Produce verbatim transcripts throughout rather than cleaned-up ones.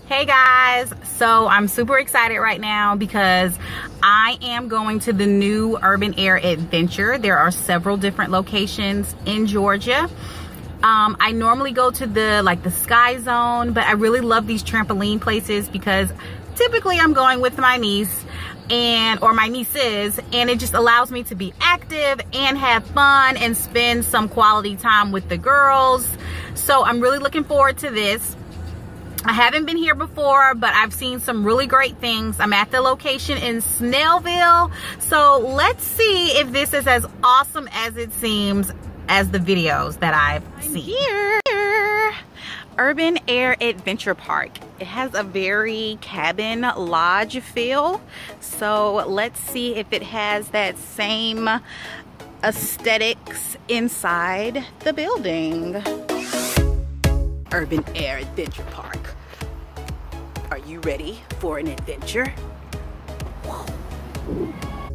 Hey guys, so I'm super excited right now because I am going to the new Urban Air Adventure. There are several different locations in Georgia. Um, I normally go to the like the Sky Zone, but I really love these trampoline places because typically I'm going with my niece and or my nieces, and it just allows me to be active and have fun and spend some quality time with the girls. So I'm really looking forward to this. I haven't been here before, but I've seen some really great things. I'm at the location in Snellville. So let's see if this is as awesome as it seems as the videos that I've I'm seen. Here, Urban Air Adventure Park. It has a very cabin lodge feel. So let's see if it has that same aesthetics inside the building. Urban Air Adventure Park. Are you ready for an adventure? Whoa.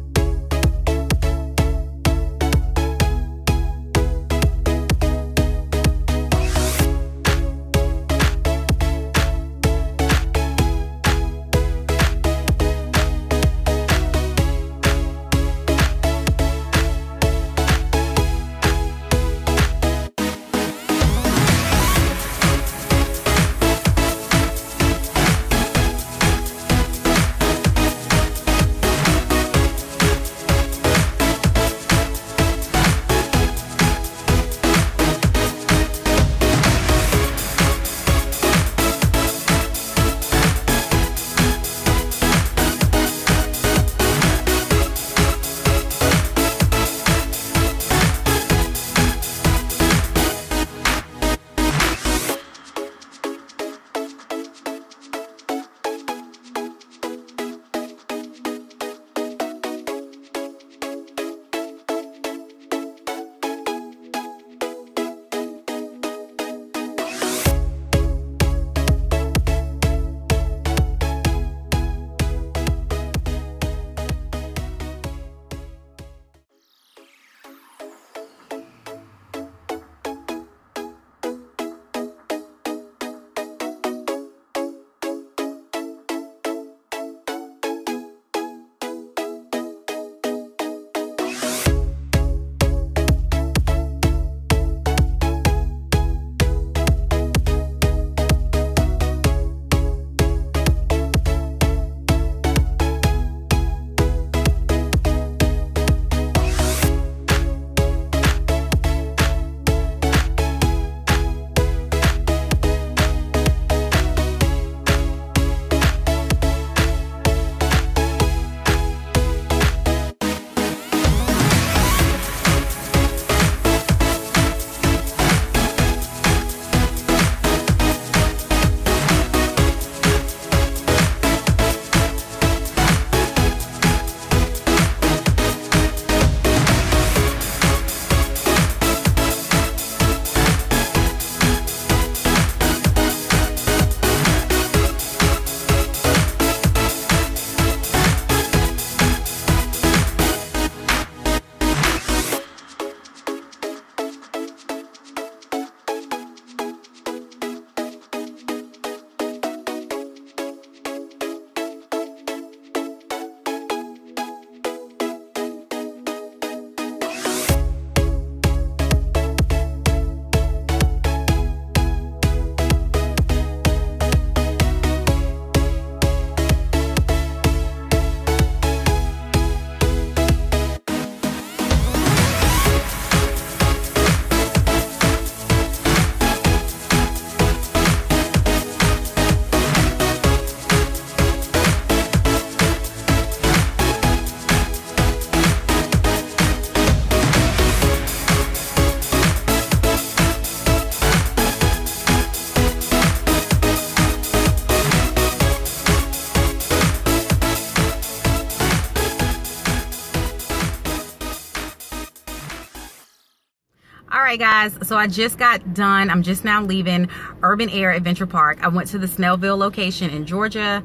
Alright guys, so I just got done. I'm just now leaving Urban Air Adventure Park. I went to the Snellville location in Georgia.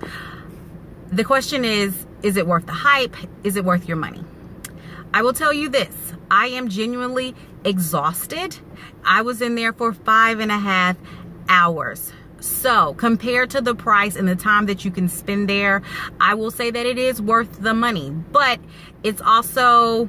The question is, is it worth the hype? Is it worth your money? I will tell you this, I am genuinely exhausted. I was in there for five and a half hours. So compared to the price and the time that you can spend there, I will say that it is worth the money, but it's also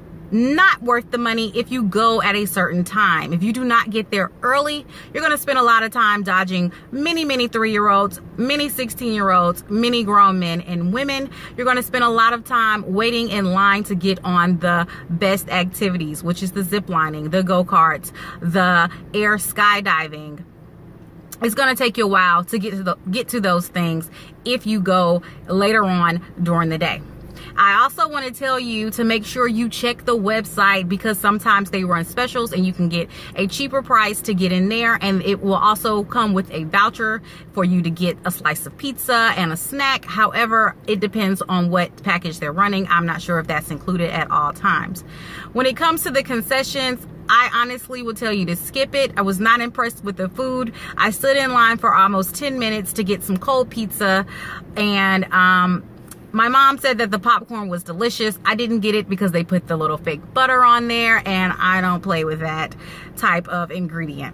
not worth the money if you go at a certain time. If you do not get there early, you're going to spend a lot of time dodging many, many three-year-olds, many sixteen-year-olds, many grown men and women. You're going to spend a lot of time waiting in line to get on the best activities, which is the zip lining, the go-karts, the air skydiving. It's going to take you a while to get to the, get to those things if you go later on during the day. I also want to tell you to make sure you check the website, because sometimes they run specials and you can get a cheaper price to get in there, and it will also come with a voucher for you to get a slice of pizza and a snack. However, it depends on what package they're running. I'm not sure if that's included at all times. When it comes to the concessions, I honestly will tell you to skip it. I was not impressed with the food. I stood in line for almost ten minutes to get some cold pizza, and um my mom said that the popcorn was delicious. I didn't get it because they put the little fake butter on there, and I don't play with that type of ingredient.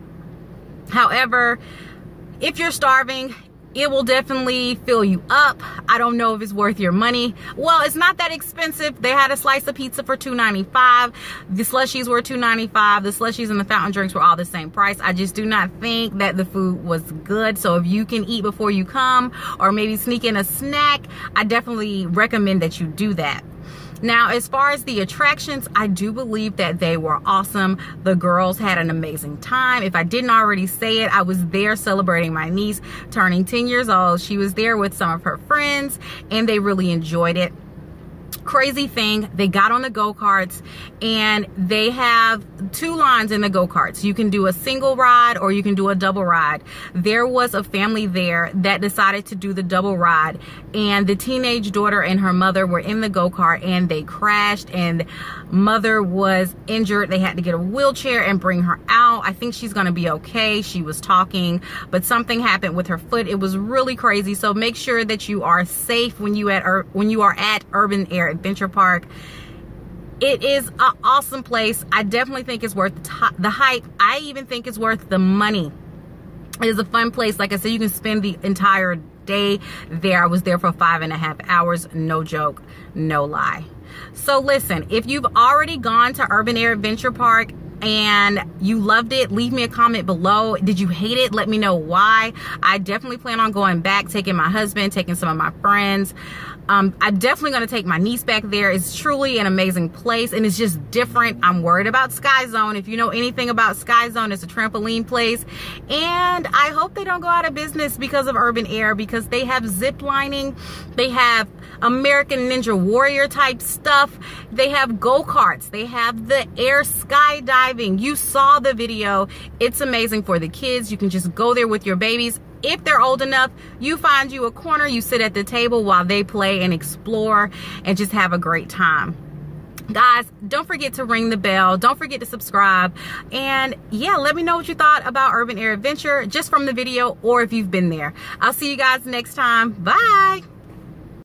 However, if you're starving, it will definitely fill you up. I don't know if it's worth your money. Well, it's not that expensive. They had a slice of pizza for two ninety-five. The slushies were two ninety-five. The slushies and the fountain drinks were all the same price. I just do not think that the food was good. So if you can eat before you come, or maybe sneak in a snack, I definitely recommend that you do that. Now, as far as the attractions, I do believe that they were awesome. The girls had an amazing time. If I didn't already say it, I was there celebrating my niece turning ten years old. She was there with some of her friends, and they really enjoyed it. Crazy thing, they got on the go-karts, and they have two lines in the go-karts. You can do a single ride or you can do a double ride. There was a family there that decided to do the double ride, and the teenage daughter and her mother were in the go-kart, and they crashed, and mother was injured. They had to get a wheelchair and bring her out. I think she's gonna be okay. She was talking, but something happened with her foot. It was really crazy. So make sure that you are safe when you at when you are at Urban Air Adventure Park. It is an awesome place. I definitely think it's worth the hype. I even think it's worth the money. It is a fun place. Like I said, you can spend the entire day there. I was there for five and a half hours. No joke, no lie. So listen, if you've already gone to Urban Air Adventure Park and you loved it, leave me a comment below. Did you hate it? Let me know why. I definitely plan on going back, taking my husband, taking some of my friends. Um, I'm definitely going to take my niece back there. It's truly an amazing place, and it's just different. I'm worried about Sky Zone. If you know anything about Sky Zone, it's a trampoline place, and I hope they don't go out of business because of Urban Air, because they have zip lining, they have American Ninja Warrior type stuff, they have go-karts, they have the air skydiving. You saw the video. It's amazing for the kids. You can just go there with your babies. If they're old enough, you find you a corner, you sit at the table while they play and explore and just have a great time. Guys, don't forget to ring the bell. Don't forget to subscribe. And yeah, let me know what you thought about Urban Air Adventure just from the video, or if you've been there. I'll see you guys next time. Bye.